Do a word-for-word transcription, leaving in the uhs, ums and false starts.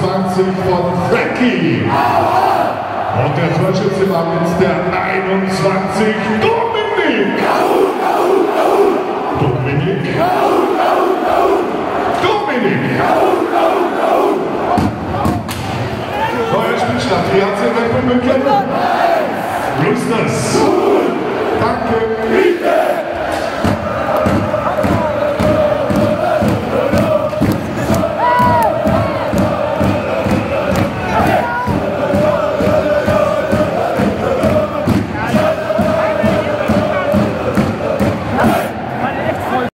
dreiundzwanzig von Frankie. Und der Torschütze war jetzt der einundzwanzig, Dominik. Dominik. Dominik. Neuer Spielstand, die H C Red Bull München. Roosters.